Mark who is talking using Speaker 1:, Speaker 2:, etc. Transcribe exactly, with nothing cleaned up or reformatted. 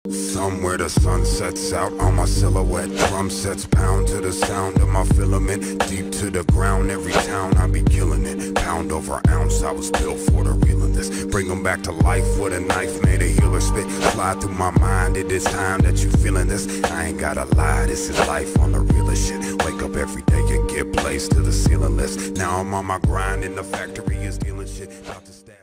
Speaker 1: Somewhere the sun sets out on my silhouette. Drum sets pound to the sound of my filament. Deep to the ground, every town I be killing it. Pound over ounce, I was built for the real of this. Bring them back to life with a knife, made a healer spit. Fly through my mind, it is time that you feeling this. I ain't gotta lie, this is life on the realest shit. Wake up every day and get placed to the ceiling list. Now I'm on my grind and the factory is dealing shit. About to stash